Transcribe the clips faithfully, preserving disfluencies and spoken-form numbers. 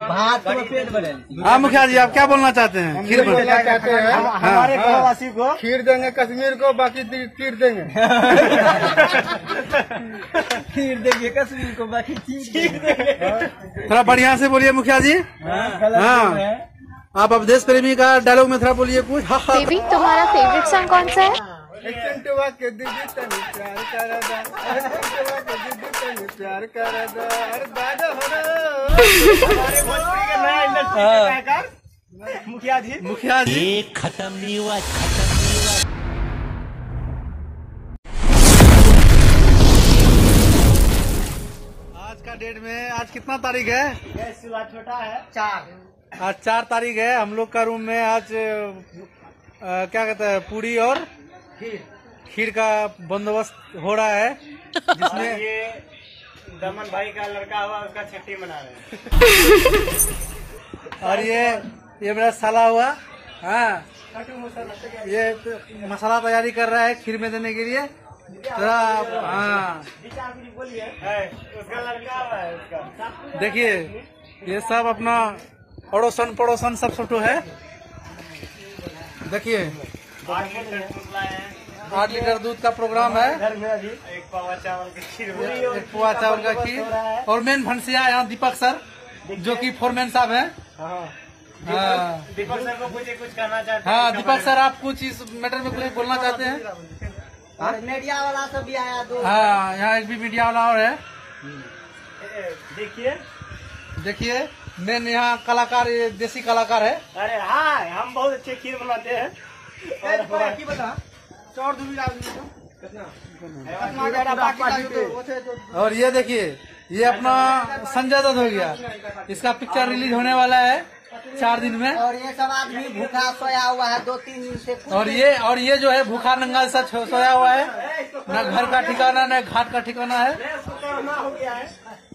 भात तो पेट भरे। हाँ मुखिया जी, आप क्या बोलना चाहते हैं? खीर बोलना चाहते हैं हमारे गाँववासी को खीर देंगे कश्मीर को, बाकी खीर देंगे। खीर देंगे कश्मीर को, बाकी खीर देंगे। थोड़ा बढ़िया से बोलिए मुखिया जी। हाँ, आप अब देश प्रेमी का डायलॉग में थोड़ा बोलिए कुछ। बेबी, तुम्हारा फेवरेट सॉन्ग कौन सा है? के दीदी तनी प्यार कर दा, के दीदी तनी प्यार कर दा, अरे दादा हो हमारे भोजपुरी के नया इंडस्ट्री के कलाकार मुखिया जी। मुखिया जी खत्म नहीं हुआ, खत्म नहीं हुआ। आज का डेट में, आज कितना तारीख है? छोटा है चार। आज चार तारीख है। हम लोग का रूम में आज आ, क्या कहते हैं, पूरी और खीर खीर का बंदोबस्त हो रहा है, जिसमें ये दमन भाई का लड़का हुआ, उसका छुट्टी मना रहे हैं। और ये ये मेरा साला हुआ। हाँ, ये तो मसाला तैयारी कर रहा है खीर में देने के लिए। थोड़ा हाँ, उसका लड़का हुआ है उसका। देखिए ये सब अपना पड़ोसन पड़ोसन सब छोटू है। देखिए आठ लीटर दूध का प्रोग्राम है। घर में अभी एक पावा चावल की खीर, एक पुआ चावल का खीर, और मेन भंसिया यहाँ दीपक सर, जो कि फोरमैन साहब हैं। हाँ, दीपक सर को कुछ कुछ कहना चाहते हैं? हाँ दीपक सर, आप कुछ इस मैटर में कुछ बोलना चाहते हैं? मीडिया वाला सब भी आया दो। हाँ, यहाँ एक भी मीडिया वाला और है। देखिए देखिए मेन यहाँ कलाकार, ये देसी कलाकार है। अरे हाँ, हम बहुत अच्छे खीर बनाते हैं। और ये देखिए, ये अपना संजय दत्त हो गया, इसका पिक्चर रिलीज होने वाला है चार दिन में। और ये सब आदमी भूखा सोया हुआ है दो तीन दिन से। और ये और ये जो है भूखा नंगा सा सोया हुआ है, न घर का ठिकाना न घाट का ठिकाना है। हो गया है।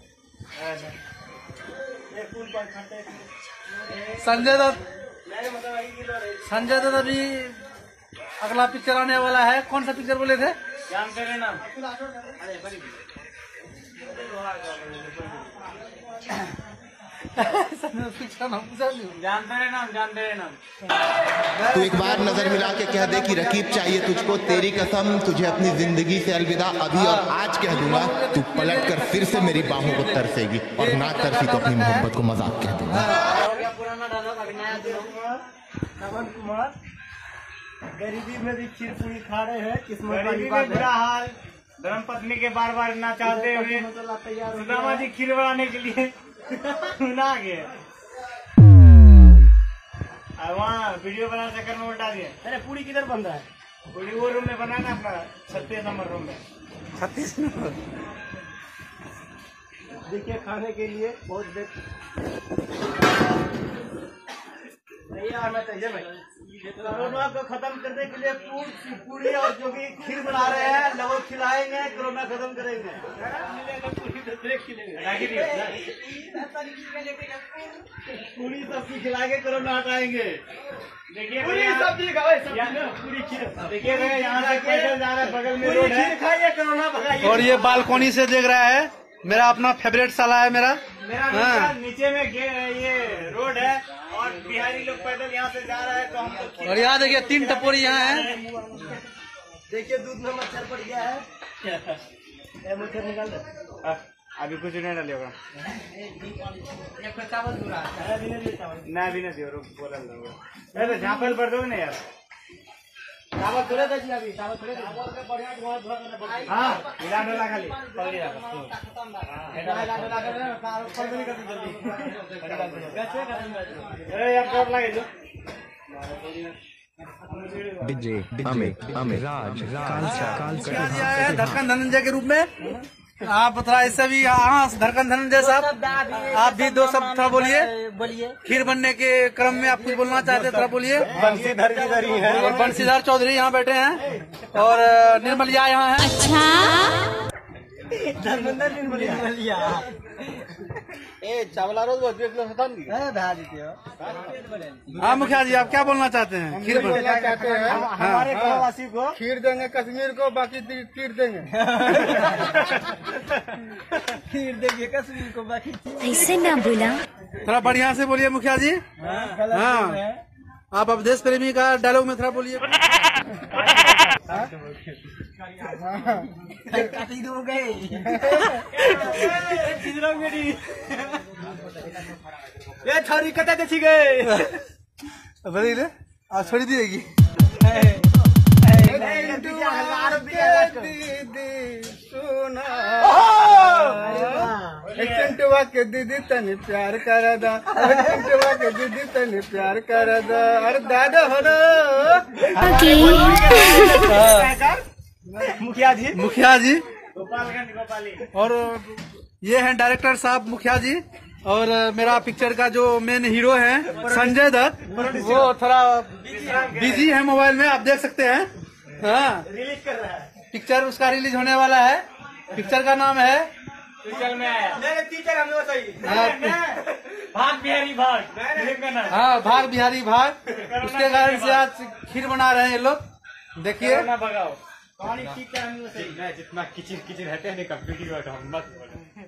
संजय दत्त संजय दत्त अभी अगला पिक्चर आने वाला है। कौन सा पिक्चर बोले थे? जानते हैं नाम? जानते हैं नाम? जानते हैं नाम? तू एक बार नजर मिला के कह दे कि रकीब चाहिए तुझको, तेरी कसम तुझे अपनी जिंदगी से अलविदा अभी और आज कह दूंगा। तू पलट कर फिर से मेरी बाहों को तरसेगी, और ना तरसी तो अपनी मोहब्बत को मजाक कह दूंगा। पुराना डायलॉग अभी नया नमन कुमार, गरीबी में भी खीर पूरी खा रहे हैं, किस्मत वाली बात है। बुरा हाल, धर्म पत्नी के बार बार ना चाहते हुए सुदामा जी खीर बनाने के लिए ना गए, वहाँ वीडियो बनाने चक्कर में उल्टा दिए। अरे पूरी किधर बन रहा है? पूरी वो रूम में बना ना, अपना छत्तीस नंबर रूम में। छत्तीस नंबर। देखिए खाने के लिए बहुत देर आना चाहिए भाई। कोरोना को खत्म करने के लिए पूरी और जो भी खीर बना रहे हैं, लोगों खिलाएंगे, कोरोना खत्म करेंगे। पूरी सब्जी खिला के कोरोना हटाएंगे। देखिए पूरी सब्जी पूरी खीर। देखिए यहाँ से पैदल जा रहा है, बगल में रोड है, खाइए कोरोना भगाइए। और ये बालकोनी से देख रहा है, मेरा अपना फेवरेट साला है मेरा। मेरा हाँ। नीचे में ये रोड है और बिहारी लोग पैदल यहाँ से जा रहा है, तो हम तो। और यहाँ देखिए तीन टपोरी यहाँ है। देखिए दूध में मच्छर पड़ गया है, मच्छर निकाल दे। अभी कुछ नहीं डालिए होगा, चावल ना भी नहीं बोला अरे झापल पर दो ना यार, चावल थोड़े दे अभी, चावल थोड़े हाँ मिला डोला खाली पकड़ी अरे यार कब लगे जो डीजे अमित अमित राज राज धड़कन धनंजय के रूप में आप थोड़ा इससे भी। हाँ धड़कन धनंजय साहब, आप भी दो शब्द थोड़ा बोलिए। बोलिए। खीर बनने के क्रम में आप कुछ बोलना चाहते थोड़ा बोलिए। बंशीधर इधर ही है, और बंशीधर चौधरी यहाँ बैठे हैं, और निर्मलिया यहाँ है। अच्छा धर्मेंद्र निर्मलिया। ए चावला रोज बहुत देख लो खत्म की हाँ मुखिया जी, आप क्या बोलना चाहते हैं? खीर बन- क्या कहते हैं हमारे गाँववासी को खीर देंगे कश्मीर को, बाकी खीर देंगे। खीर देंगे कश्मीर को, बाकी ऐसे ना बोला। थोड़ा बढ़िया से बोलिए मुखिया जी। हाँ, आप अब देश प्रेमी का डायलॉग में थोड़ा बोलिए। हो गए ये छोरी कटा देखी गए बोलिए, आप छोड़ दीजिएगी। दीदी सुना चिंटुआ के दीदी तनी प्यार कर दा, चिंटुआ के दीदी तनी प्यार कर दा, अरे दादा हो मुखिया जी, मुखिया जी गोपालगंज गोपाली। और ये हैं डायरेक्टर साहब मुखिया जी, और मेरा पिक्चर का जो मेन हीरो है संजय दत्त, वो थोड़ा बिजी है मोबाइल में, आप देख सकते हैं। हाँ, रिलीज कर रहा है, पिक्चर उसका रिलीज होने वाला है। पिक्चर का नाम है टीचर में आया। नहीं टीचर हमें बताइए। हाँ, भाग बिहारी भाग, फिल्म का नाम। हाँ भाग बिहारी भाग। उसके कारण से आज खीर बना रहे हैं ये लोग, देखिए। ना भगाओ कहानी टीचर हमें बताइए। जितना किचन किचन हटे नहीं कंप्यूटर मत